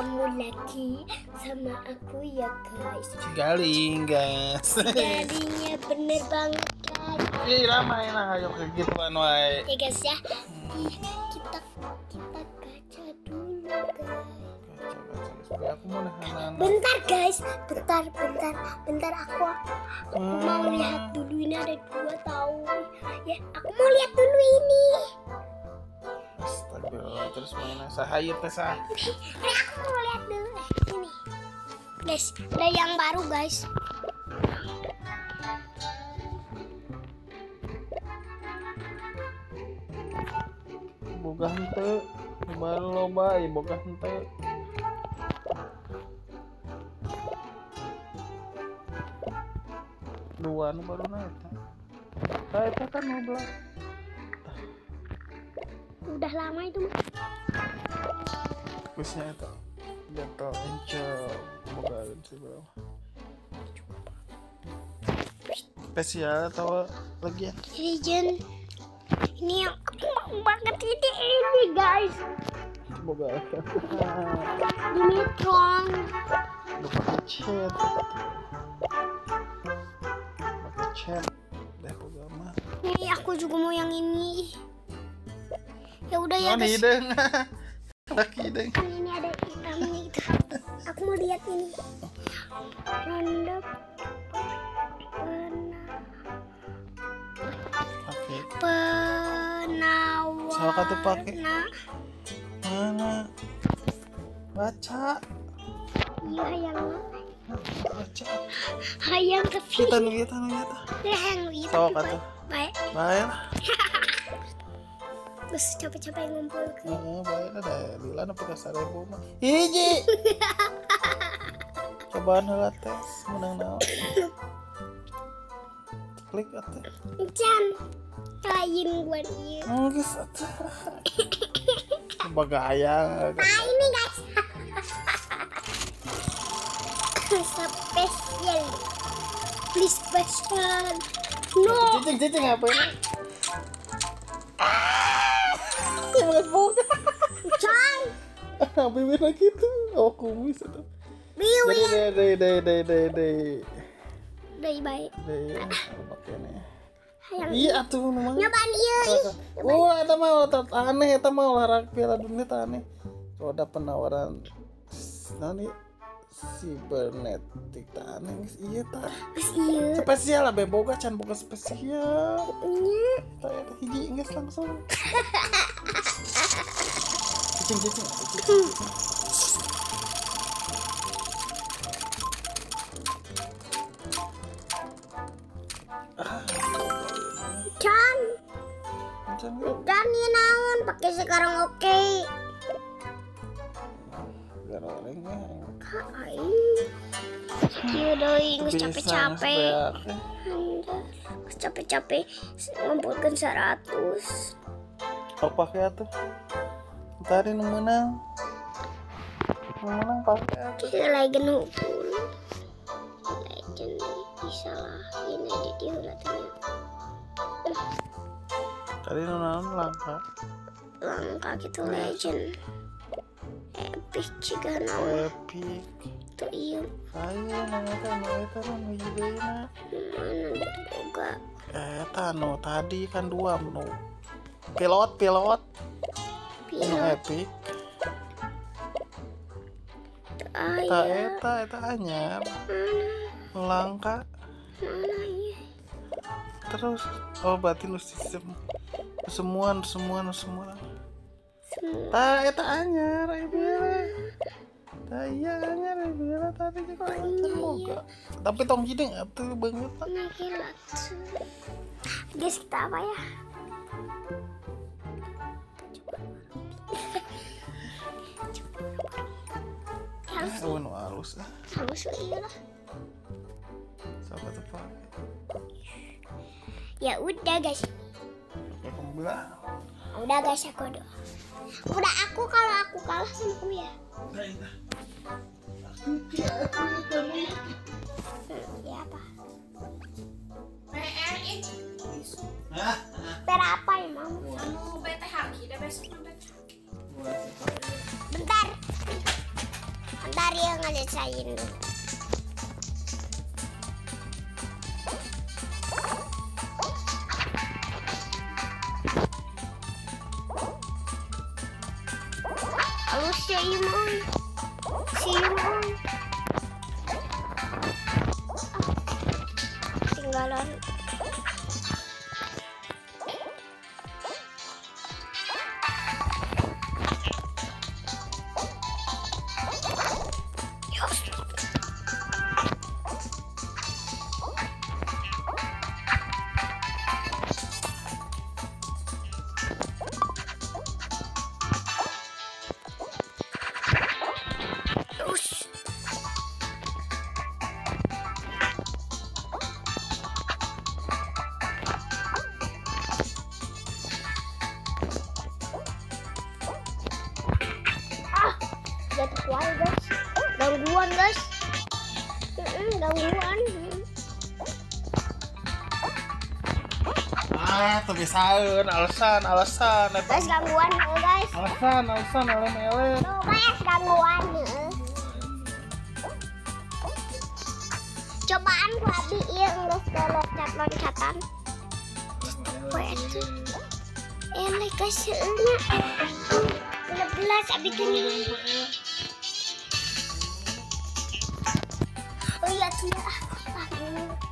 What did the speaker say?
ketemu lagi sama aku ya guys. Galing guys. Jadinya bener banget guys. Ih ramai lah ayo kayak gitu wae. Ya guys ya. Kita gacha dulu guys. Aku mau nahan. Bentar guys, bentar aku mau lihat dulu, ini ada 2 tahu. Ya, aku mau lihat dulu ini. Astagfirullah, terus mainnya sahayut sah. Aku mau lihat dulu ini. Guys, ada yang baru guys. Boga henteu, baru loba ieu boga henteu. Dua nu baru naik. Nah, itu kan 12. Udah lama itu mah. Bagusnya itu. Battle Angel. Boga sih bro. Spesial atau lagi ya? Legend. Ini yang aku mau banget ini guys. Boga. Dimitron. Lupa chat. Chat deh boga mah. Nih aku juga mau yang ini. Ya udah ya guys. Laki deng. Ini ada hitamnya gitu. Aku mau lihat ini. Random penawar. Salah tuh pakai. Mana? Baca. Iya yang baca. Hayang tapi. Kita lihat. Yang itu. Salah tuh. Baik. Baik. Terus capek-capek ngumpul ke. Baik ada lila na pagka 1,000 mah. Hiji. Cobaan heula tes menang naon. Klik atuh. Encan. Lain gua ieu. Geus atuh. Bagaya. Nah, ini guys. Spesial. Please spesial. No. Cicing apa ini? Bukan boga. Cang. Bibir lagi tuh. Oh kumis itu. Biu ya. Deh. Dai baik. Deh. Pakai nih. Hayang. Iya tuh memang. Nyobaan ieu. Eta mah aneh, eta mah olahraga Piala Dunia teh aneh. Roda penawaran nani sibernetik teh aneh geus ieu tah. Geus ieu. Spesial lah beboga can boga spesial. Nya. Tah eta hiji geus langsung. Cicing. Can. Dan ieu naon pakai sekarang oke. Garolengnya. Iya doi, nggak capek-capek. Nggak capek-capek ngumpulkan 100. Oh pakai atuh. Tadi nu menang. Pakai atuh. Legend hukum. Legend bisa lah. Ini edit dia ulatnya. Tadi nu naon langka. Langka gitu legend. Epic juga naon. Epic. Tuh iya. Ayo eta nu hiji deuna. Mana boga. Eta nu tadi kan 2 nu. Pilot. Epic. Eta anyar. Langka. Mana iya. Terus berarti nu sistem semua. Tah eta anyar ibu. Tah iya anyar ibu tadi juga boga. Tapi tong gini atuh banget. Nah gila. Guys kita apa ya? Halus lah. Halus iya lah. Siapa tuh pak? Ya udah guys. Ya kamu bilang. Udah guys aku doa. Udah aku kalau aku kalah sama kamu ya. Ya apa? Per apa emang? Anu BTH kita besok BTH. Bentar. Ntar ya ngelesain dulu. Halo Simon. Tinggalan. Jatuh kuali guys, gangguan guys, gangguan. Tuh alasan Guys gangguan guys. alasan ele Tuh guys gangguan. Cobaan gua abiin guys ke loncatan. Ele guys seuna. 11 abi kan. Oh iya tuh ya.